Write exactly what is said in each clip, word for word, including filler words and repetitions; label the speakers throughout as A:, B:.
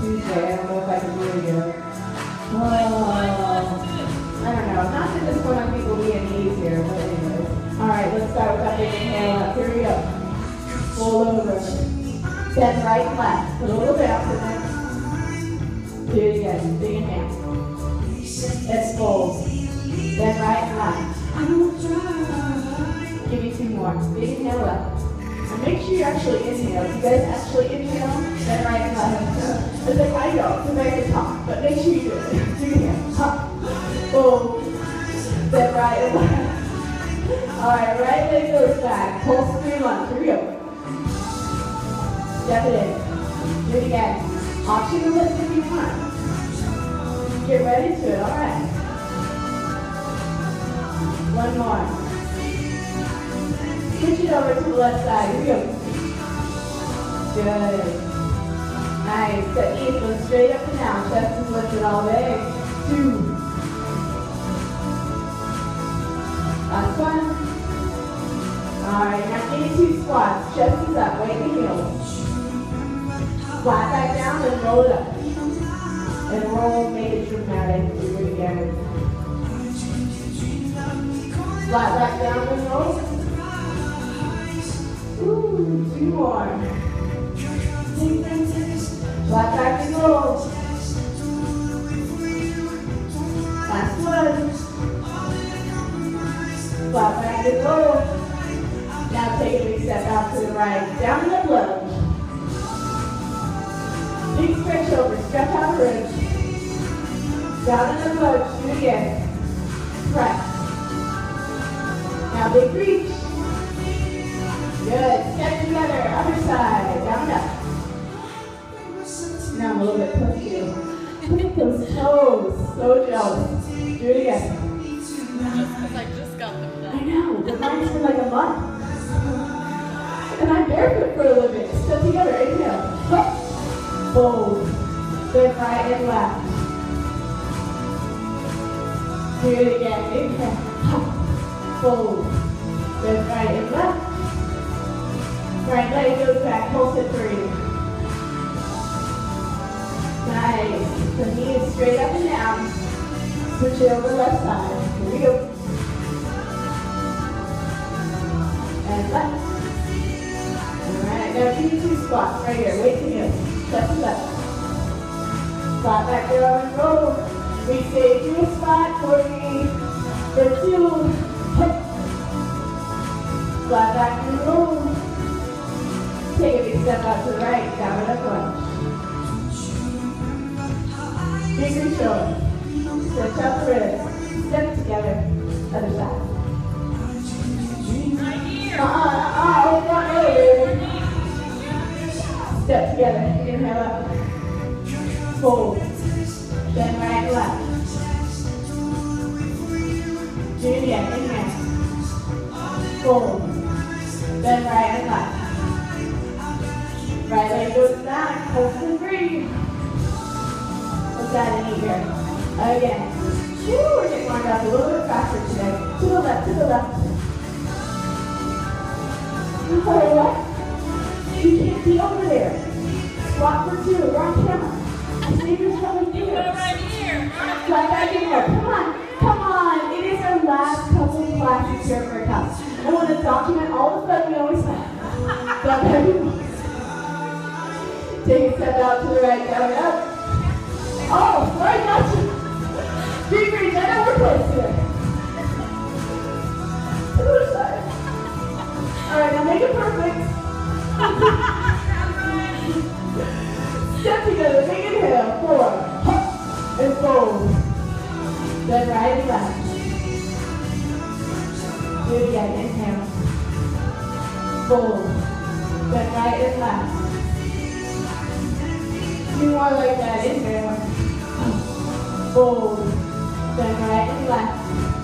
A: Tuesday. I don't know if I can do it again. Oh, I don't know. Not that this one on people being easier, but anyways. All right, let's start with that big inhale up. Here we go. Fold over. Bend right and left. Put a little bounce in there. Do it again. Big inhale. Let's fold. Bend right and left. Give me two more. Big inhale up. And make sure you actually inhale. If you guys actually inhale, then right and left. It's like I know, to make it talk, but make sure you do it. Do it again. Up. Boom. Then right and left. Alright, right leg goes back. Pulse through lunge. Here we go. Step it in. Do it again. Option to lift if you want. Get ready to it. Alright. One more. Switch it over to the left side. Here we go. Good. Nice. The knees go straight up and down. Chest is lifted all day. Two. Last one. Alright, now give me two squats. Chest is up. Weight the heels. Flat back down and roll it up. And roll, make it dramatic. Do it again. Flat back down and roll. Ooh, two more. Flat back and roll. Last one. Flat back and roll. Now take a big step out to the right. Down in the lunge. Big stretch over. Stretch out the ribs. Down in the lunge. Do it again. Press. Now big reach. Good. Step together. Other side. Down and up. Now I'm a little bit pushy. Look at those toes. So jealous. Do it again.
B: Just because I just got them done.
A: I know. But mine's been like a month. And I'm barefoot for a living. Step together. Inhale. Fold. Then right and left. Do it again. Inhale. Fold. Then right and left. Right leg goes back, pulse at three. Nice. The knee is straight up and down. Switch it over left side. Here we go. And left. Alright, now give me two squats right here. Weight to heel. Step to left. Squat back down and roll. We stay to a spot for me. For two. Squat back and roll. Take a big step out to the right, down and up lunge. Big reach over. Stretch out the ribs. Step together. Other side. Uh-uh, uh-uh, hold on over. Step together. Inhale up. Fold. Then right and left. Do it again. Inhale. Fold. Then right and left. Right leg goes back, pulse to three. Let's add a knee here. Again. Woo, we're getting warmed up a little bit faster today. To the left, to the left. Alright, what? You can't be over there. Squat for two, we're on camera. Save yourself a here.
B: Right here.
A: Flat back in there. Come on, come on. It is our last couple of classes here for a cup. I want to document all the fun we always have. Flat back in. Take a step out to the right, down and up. Oh, sorry, gotcha. Big reach, I know we're close here. To the other side. Alright, now make it perfect. Step together, big inhale, four. And fold. Then right and left. Do it again, inhale. Fold. Then right and left. Two more like that, inhale. Fold. Then right and left.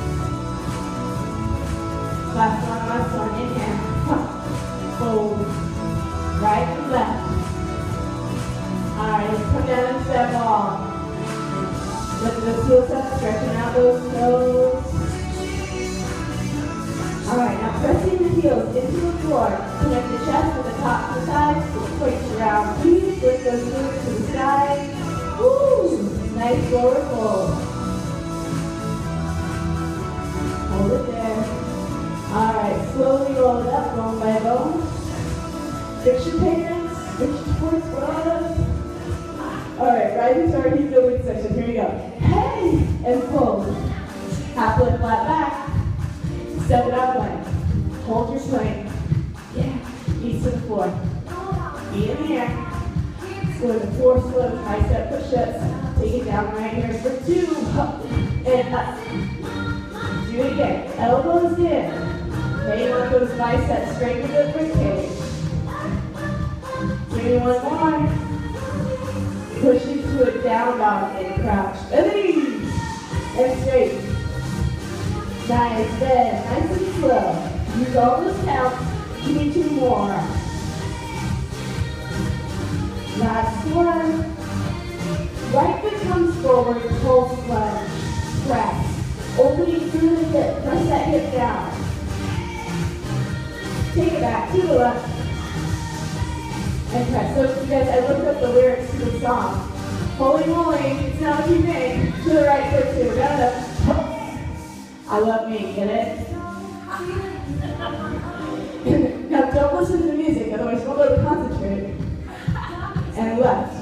A: Last one, last one, inhale. Fold. Right and left. Alright, let's come down and step off. Lift those heels up, stretching out those toes. Alright, now pressing the heels into the floor. Connect the chest with the top to the sides. Twist around, please. Lift those glutes to the side. Nice forward fold. Hold it there. All right, slowly roll it up, bone by bone. Fix your hands, fix your towards bottom. All right, rising to our heat building section. Here we go. Hey, and fold. Half lift, flat back. Step it up, plank. Hold your plank. Yeah. Knees to the floor. Feet in the air. Let's go to four slow tricep push-ups. Take it down right here for two. Up and up. Do it again. Elbows in. Hey, want those biceps straight to the rib cage. Give me one more. Push into a down dog and crouch. Elise. And straight. Nice, bend. Nice and slow. Use all those counts. Give me two more. Last one. Right foot comes forward, pulse lunge. Press. Opening through the hip. Press that hip down. Take it back to the left. And press. So you guys, I looked up the lyrics to the song. Holy moly, it's not too big. To the right foot too. Got it. I love me, get it? Now don't listen to the music, otherwise you won't be able to concentrate. And left.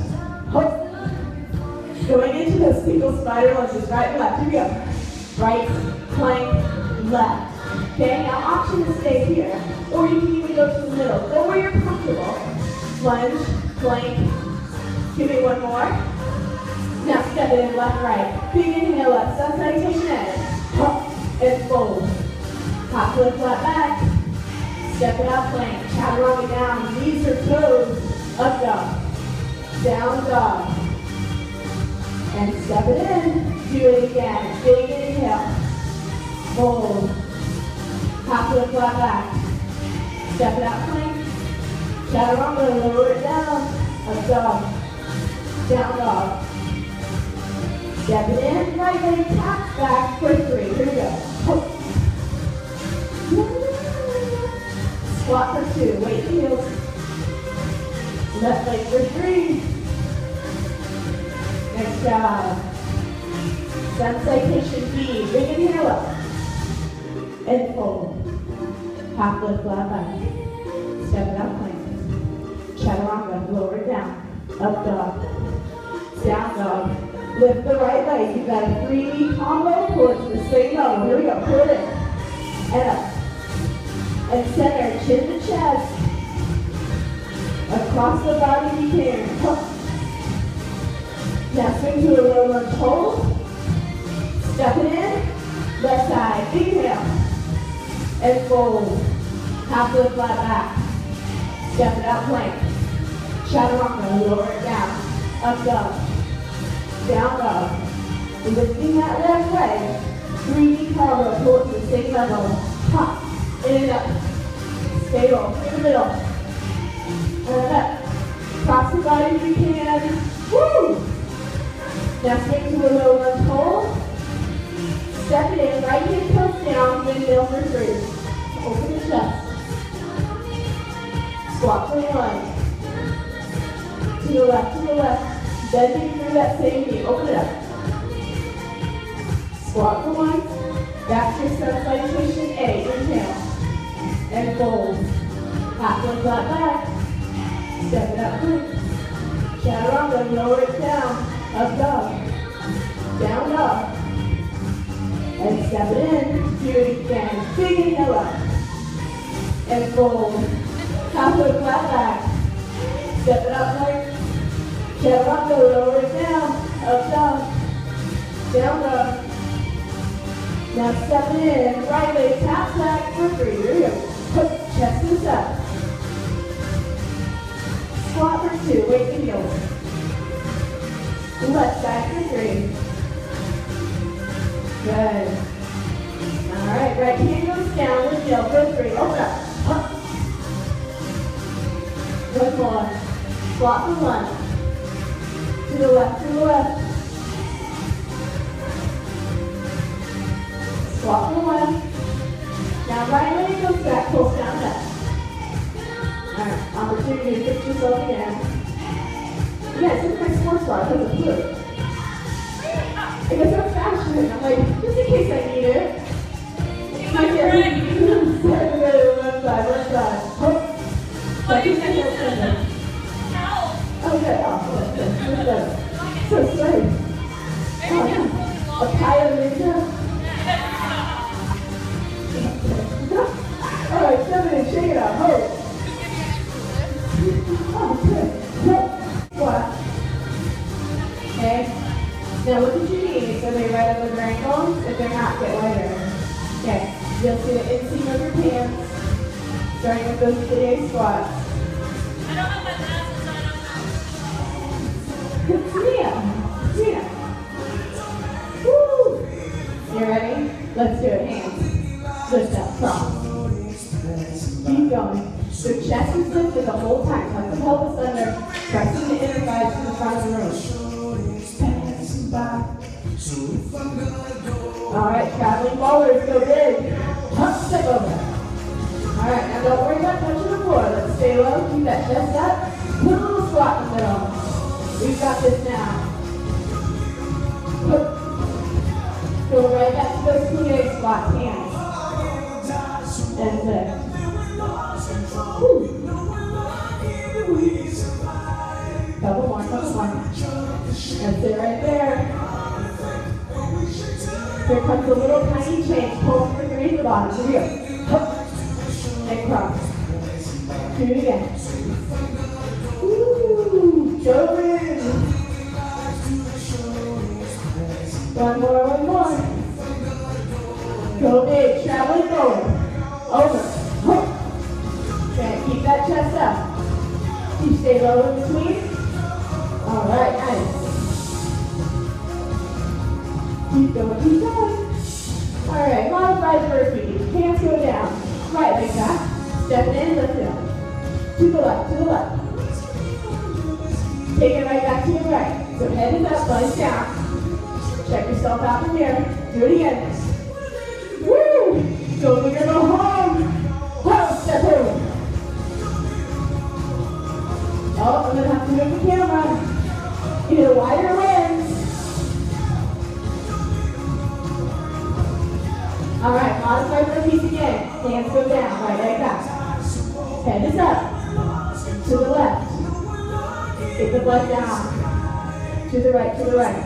A: Going into those single spider lunges, right and left. Here we go. Right, plank, left. Okay, now option to stay here, or you can even go to the middle. Go where you're comfortable. Lunge, plank. Give me one more. Now step it in left, right. Big inhale up, sun salutation edge. Up and fold. Hop lift, flat back. Step it out, plank. Chaturanga down, knees or toes. Up dog. Down dog. And step it in. Do it again. Big inhale. Hold. Hop lift, flat back. Step it out, plank. Chaturanga, lower it down. Up dog. Down dog. Step it in. Right leg tap back for three. Here we go. Hold. Squat for two. Weight heels. Left leg for three. Nice job. Sun salutation B. Bring it here up. And fold. Half lift, flat back. Step it out, plank. Chaturanga. Lower it down. Up dog. Down dog. Lift the right leg. You've got a three knee combo. Pull it to the same level. Here we go. Pull it in. And up. And center, chin to chest. Across the body you can. Now swing to a low lunge hold. Step it in. Left side. Inhale. And fold. Half lift, flat back. Step it out, plank. Chaturanga. Lower it down. Up dog. Down dog. Lifting that left leg. Three knee combo. Pull it to the same level. Hop. In and up. Stay low. In the middle. And up. Cross the body if you can. Woo! Now swing to a low lunge hold. Step it in. Right hand comes down. Windmill for three. Open the chest. Squat for one. To the left, to the left. Bending through that same knee. Open it up. Squat for one. Back to your sun salutation A. Inhale. And fold. Half lift, flat back. Step it up, plank. Chaturanga, lower it down. Up dog. Down dog. And step it in. Do it again. Big inhale up. And fold. Half lift, flat back. Step it up, plank. Chaturanga, lower it down. Up dog. Down dog. Now step it in. Right leg taps back for three. Here we go. Put chest is up. Squat for two. Weight the heels. Left side for three. Good. All right. Right hand goes down with heel for three. Open up. Up. One more. Squat for one. To the left. To the left. Squat for one. Now right leg goes back, pulls down that. Alright, opportunity to fix yourself again. Yeah, it's like my sports bar because of fluid. I guess I'm fashion. I'm like, just in case I need it. I get left side, left side. Oh. So I think I know something. Oh, good. Oh, good. Good. So sweet. Oh, yeah. A pie of ninja. All right, seven and shake it out. Hold. Oh, good. Squat. Okay. Now look at your knees. Are they right over their ankles? If they're not, get lighter. Okay. You'll see the inseam of your pants. Starting with those three squats.
B: I don't have my glasses, I don't know.
A: Mia. Mia. Woo. You ready? Let's do it. Hands. Lift up. Cross. Keep going. So chest is lifted the whole time. Tuck the pelvis under. Pressing the inner thighs to the front of the room. Back. All right, traveling forward. Go big. Up, step over. All right, now don't worry about touching the floor. Let's stay low. Keep that chest up. Put a little squat in the middle. We've got this now. Go right back to those plie squats. Hands. And lift. Woo. Couple more, couple more. That's it right there. Here comes a little tiny change. Pull from the green to the bottom. Here we go. And cross. Do it again. Ooh, go in. One more, one more. Go big, traveling forward. Over. Okay, keep that chest up. You stay low in between. All right, nice. Keep going, keep going. All right, modified burpee. Hands go down. Right leg back. Step in, lift it up. To the left, to the left. Take it right back to your right. So head is up, butt is down. Check yourself out from here. Do it again. Woo! Go big or go home. Home, step over. Oh, I'm going to have to move the camera. Get a wider lens. All right, modify burpees again. Hands go down, right leg back. Head is up. To the left. Get the butt down. To the right, to the right.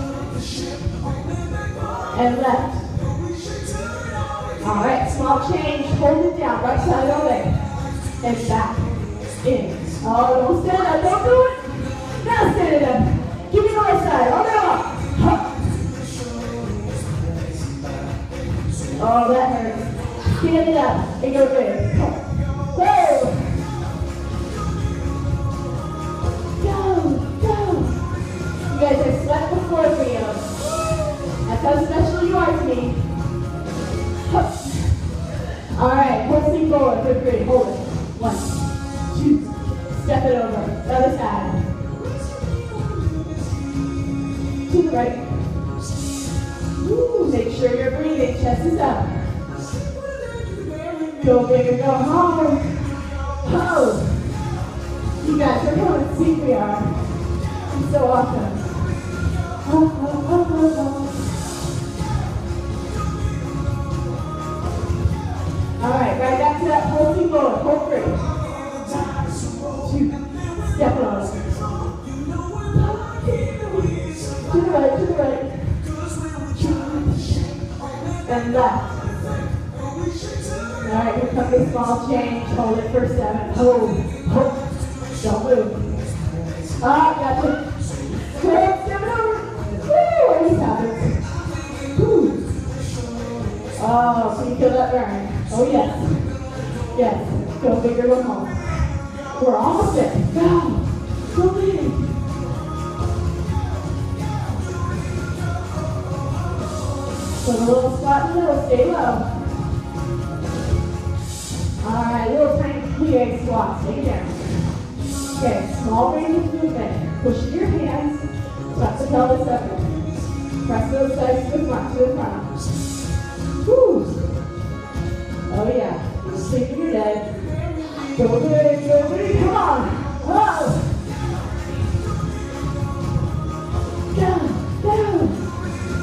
A: And left. All right, small change. Hold it down. Right side all day. And back. In. Oh, don't stand up. Don't do it. Now stand it up. Give me the right side. All day long. Oh, that hurts. Stand it up and go big. Go. Go. Go. You guys have slept before for you. That's how special you are to me. All right, pulsing forward. Good, good. Hold it. One, two. Step it over. The other side. To the right. Woo, make sure you're breathing. Chest is up. Go big or go home. Ho. You guys are coming. See, we are. It's so awesome. Oh, oh, oh, oh, oh. All right, right back to that pulsing forward. Hold three. Two. Step it on. To the right, to the right. And left. All right, here comes a small change. Hold it for seven. Hold. Hold. Don't move. Ah, gotcha. Great. Step it over. Woo, always happens. Woo. Oh, so you feel that burn. Oh, yes. Yes. Go big or go home. We're almost there. Go. Go big. Put a little squat in the middle. Stay low. All right, little tiny plie squats. Take it down. Okay, small range of movement. Push your hands. Tuck the pelvis up. Press those sides to the front, to the front. Woo. Oh yeah. Sleeping your dead. Go big, go big. Come on. Oh. Down, down.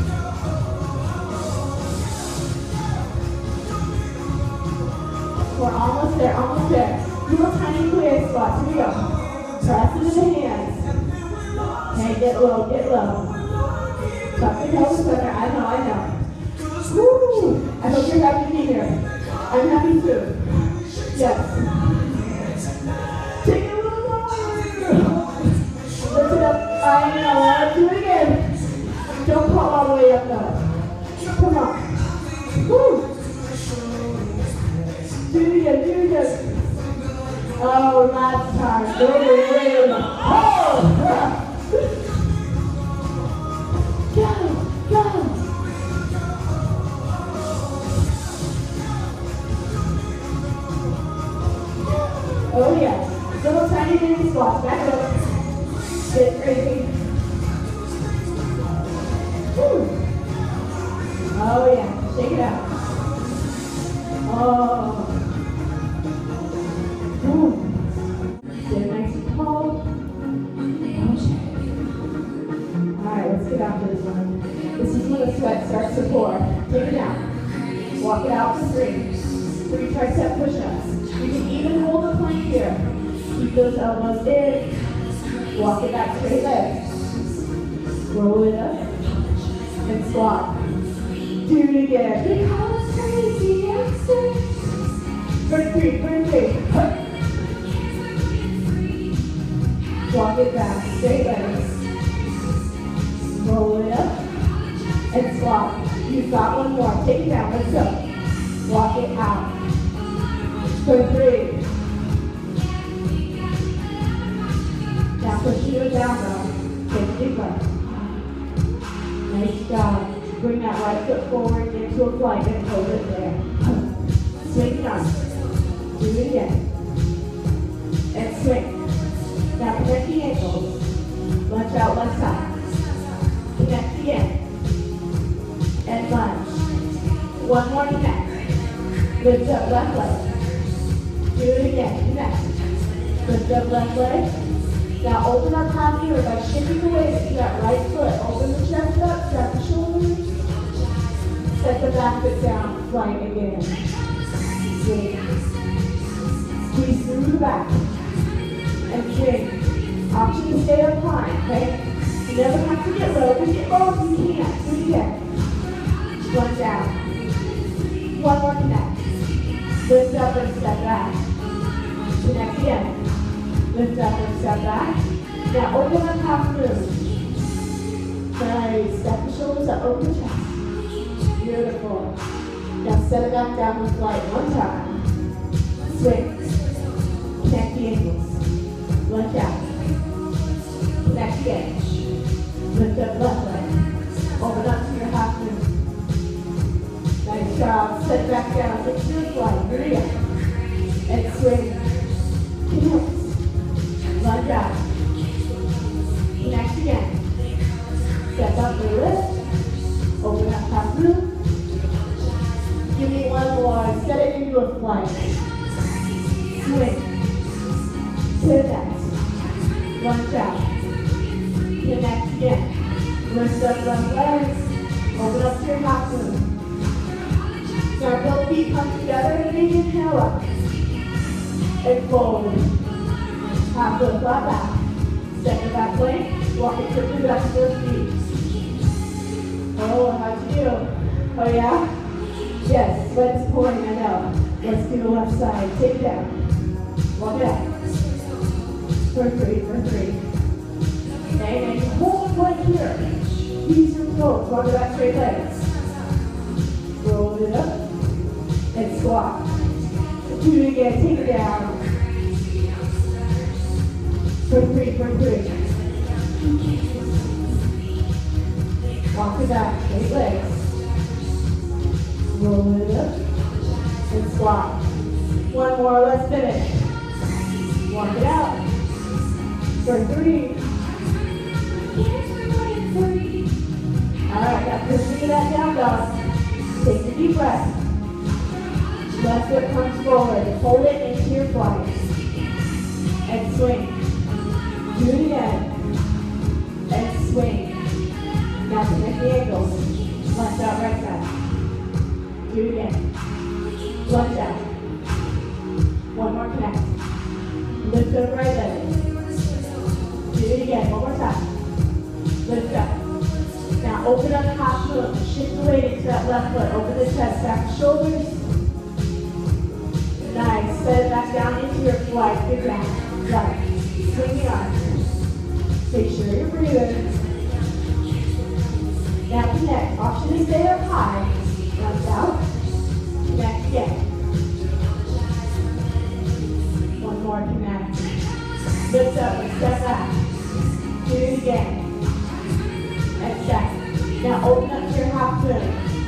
A: And get low, get low. Tuck your toes under. I know, I know. Woo! I hope you're happy to be here. I'm happy too. Yes. Take it a little lower. Lift it up. I know. Let's do it again. Don't fall all the way up though. Come on. Woo! Do it again, do it again. Oh, last time. Go, go, go, go. Oh! Go, go. Oh yeah. Little tiny baby squats. Back up. Get crazy. Woo. Oh yeah. Shake it out. Oh. Woo. Get nice and tall. Alright, let's get after this one. This is when the sweat starts to pour. Take it down. Walk it out for three. Three tricep push-ups. You can even hold the plank here. Keep those elbows in. Walk it back straight legs. Roll it up. And squat. Do it again. They call us crazy extras. For three, for three. Walk it back, straight legs. Roll it up. And squat. You've got one more. Take it down. Let's go. Walk it out. For three. Now push it down though. Take a deep breath. Nice job. Bring that right foot forward into a plank and hold it there. Swing it on. Do it again. And swing. Now connect the ankles. Lunge out left side. Connect again. And lunge. One more connect. Lift up left leg. Do it again. Connect. Lift up left leg. Now open up half here by shifting the waist to that right foot. Open the chest up, strap the shoulders. Set the back foot down, flying again. Swing. Squeeze through the back. And swing. Option to stay up high, okay? You never have to get low. Just get low if you can. Do it again. One down. One more connect. Lift up and step back. Connect again. Lift up and step back. Now open up half moon. Nice. Step the shoulders up, open the chest. Beautiful. Now set it back down with flight one time. Swing. Connect the ankles. Lunge out. Connect again. Lift up left leg. Open up to your half moon. Nice job. Set it back down. Take your flight. Here we go. And swing. Connect. Lunge out. Connect again. Step up the lift. Open up half moon. Give me one more. Set it into a flight. Swing. Pivot. Lunge out. Connect again. Lift up left legs. Open up to your half moon. Now both feet come together and then inhale up. And fold. Half foot flat back. Step the back leg. Walk it quickly back to those feet. Oh, how'd you do? Oh yeah? Yes, sweat is pouring, I know. Let's do the left side. Take it down. Walk it out. For three, for three. Okay, and you hold right here. Use your toes. Walk it back straight legs. Roll it up. And squat. Do it again. Take it down. For three, for three. Walk it back, straight legs. Roll it up. And squat. One more, let's finish. Walk it out. For three. Alright, now push that down dog. Take a deep breath. Left foot comes forward. Hold it into your flight. And swing. Do it again. And swing. Now connect the ankles. Lunge out right side. Do it again. Lunge out. One more connect. Lift up right leg. Do it again. One more time. that left foot. Open the chest, back the shoulders. Nice. Set it back down into your flight. Good job. Right. Swing the arms. Make sure you're breathing. Now connect. Option to stay up high. Lunge out. Connect again. One more connect. Lift up and step back. Do it again. And step. Now open up to your half moon.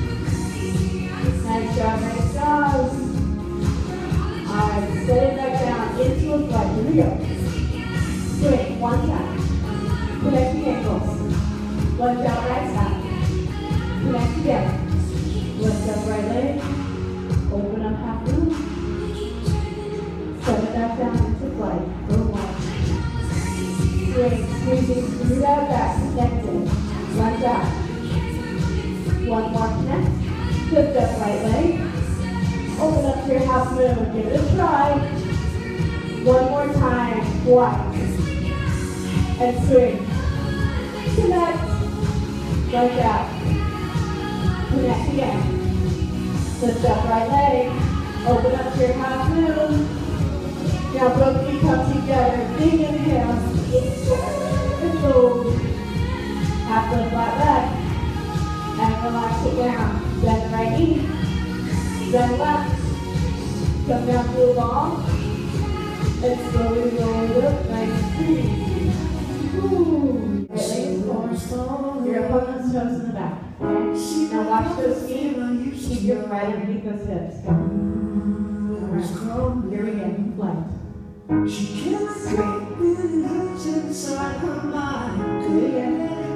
A: Nice job, nice job. Alright, set it back down into a flight. Here we go. Swing, one time. Connect the ankles. Lunge out right side. Connect again. Lift up right leg. Open up half moon. Set it back down into flight. Go one. Swing, squeezing through that back. Connected. Lunge out. One more connect. Lift up right leg. Open up to your half moon. Give it a try. One more time. One. And swing. Connect. Lunge out. Connect again. Lift up right leg. Open up to your half moon. Now both feet come together. Big inhale. And move. Half the flat back. And relax it down. Bend right knee. Bend left. Come down to a ball. And slowly roll it up. Nice and easy. Ooh. Right leg is forward. Your opponent's toes in the back. Okay? Now watch those feet. Keep your right underneath those hips. Go. Alright. Here we go. Flight.
C: She can't stop feelings inside her mind.
A: Do it again.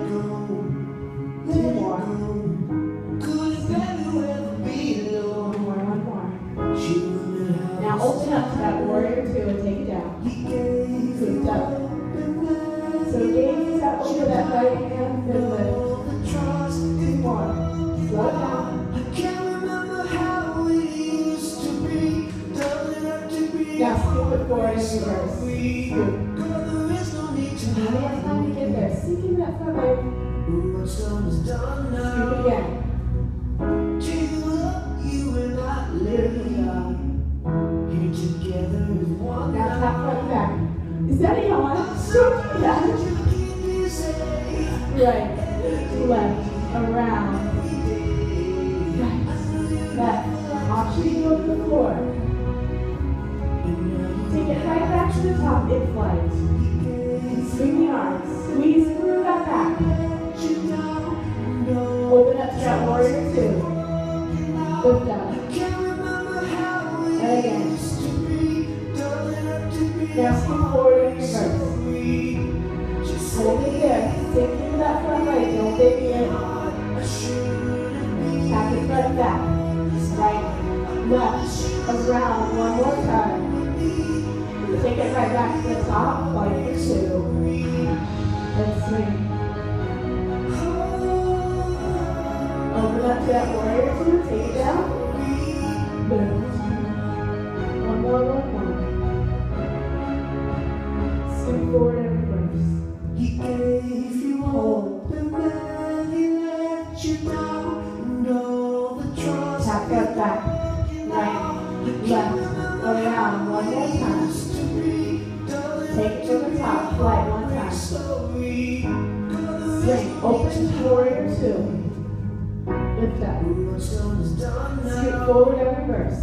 A: Two more.
C: Could it ever be alone?
A: One more, one more.
C: She wondered how
A: Now open up to that warrior two and take it down.
C: he gave
A: Scooped up. So gaze out over that right hand and lift.
C: all the trust
A: Two
C: in
A: more. Slow down.
C: I can't remember how we used to be. Doesn't have to be
A: Now scoop it forward in reverse. Scoop.
C: Girl, there is no need to
A: How many
C: hide.
A: time to get there? Sink in that front leg.
C: What's done is done
A: Scoop
C: now.
A: again.
C: Till you and I live here together as one.
A: Now tap front back. Is that a yawn? So do that. Right. Left. Around. Right. Left. Option to go to the floor. Take it right back to the top in flight. Swing the arms. Squeeze through that back. Open up to that warrior two. Lift up. And again. Now scoop forward in reverse. Hold it there. Sink into that front leg. Don't dig in. Tap it front back. Right. Left. Around. One more time. Take it right back to the top. Flight for two. And swing. Open up to that warrior two. Take it down. Boom. One more, one more. Scoop forward and reverse.
C: He gave you hope and then he let you down. And all the trust
A: Tap front back. Right. Left. Around. One more time. Take it to the top. Flight one time. Swing. Open to warrior two. Lift up. Scoop forward and reverse.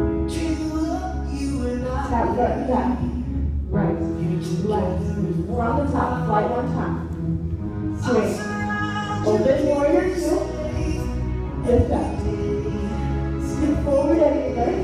A: Tap front back. Right. Left. From the top. Flight one time. Swing. Open warrior two. Lift up. Scoop forward and reverse.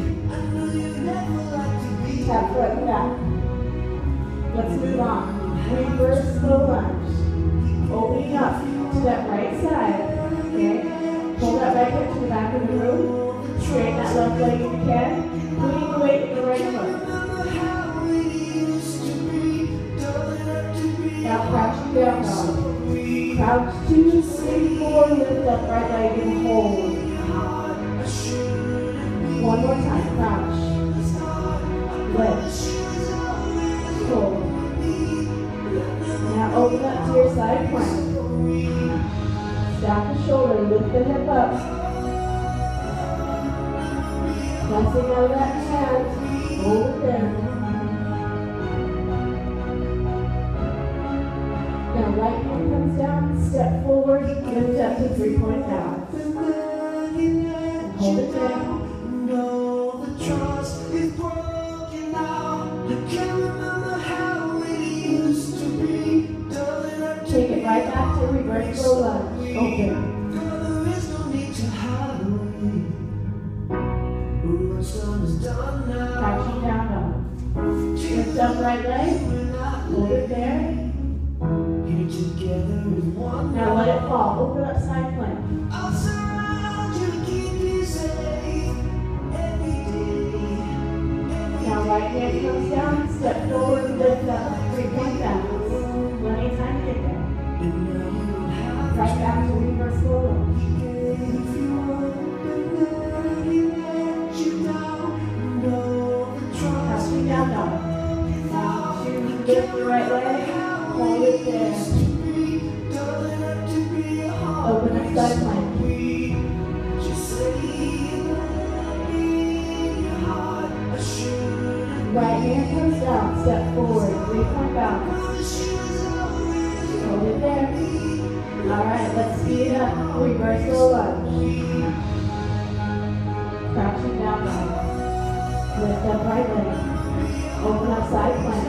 A: Tap front and back. Let's move on. Reverse slow lunge. Opening up to that right side. Okay? Pull that right hip to the back of the room. Straighten that left leg if you can. Putting the weight in the right foot. Now crouching down dog. Crouch two, three, four, lift up right leg and hold. One more time. Crouch. Lift. Hold. Now open up to your side plank. Stack the shoulders. shoulder, lift the hip up. Pressing out of that hand, hold it there. Now right hand comes down, step forward, lift up to three-point balance. Hold it there.
C: No, the trust is broken now. I can't remember how it used to be. Darling, I
A: Take it right back to reverse low lunge. Open.
C: Girl, there is no need to hide away. What's done is done now.
A: Crouching down dog. Lift up right leg. Hold it there.
C: Here together as one.
A: Now let it fall. Open up side plank.
C: I'll surround you to keep you safe every day.
A: Now right hand comes down. Step forward. Lift up. Three-point balance. Plenty of time to get there.
C: And now you don't have
A: Right back to reverse low lunge.
C: if you want, but then he let you down. No, the trust
A: Crouching down dog. Now choose to lift the right leg. Hold it there.
C: Darling, I to be a heart.
A: Open up side plank.
C: Just say you love me in your heart. I should.
A: Right hand comes down. Step forward. Three-point balance. Hold it there. Alright, let's speed it up. Reverse low lunge. Crouching down dog. Lift up right leg. Open up side plank.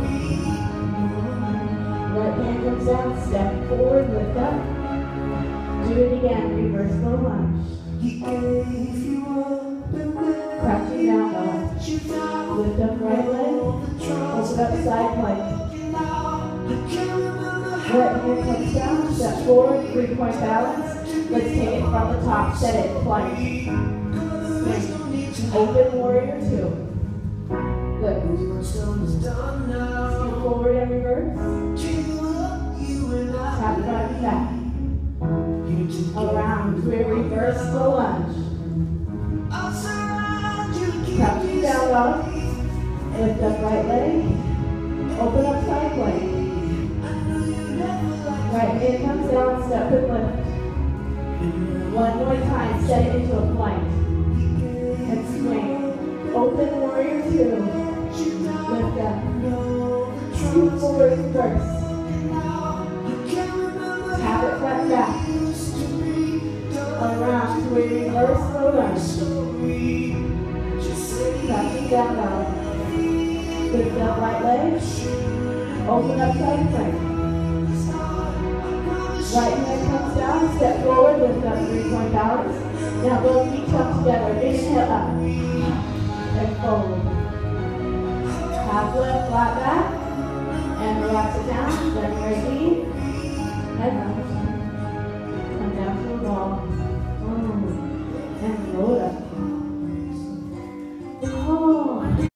A: Right hand comes down. Step forward. Lift up. Do it again. Reverse low lunge.
C: He gave you up and then
A: Crouching down dog.
C: you down.
A: Lift up right leg. Open up side plank. Right hand comes down, step forward, three-point balance. Let's take it from the top, set it, plank. Swing. Open warrior two. Good. Scoot forward and reverse. Tap front and back. Around to a reverse low lunge. Crouching down dog. Lift up right leg. Open up side plank. Right hand comes down, step and lift. One more time, set it into a plank. And swing. Open warrior two. Lift up. Scoot forward first. Tap it front back. Around to a reverse low lunge. Crouching down dog. Lift up right leg. Open up side plank. Right hand comes down, step forward, lift up three-point balance. Now both feet come together. Inhale up. And forward. Half lift, flat back. And relax it down. Then right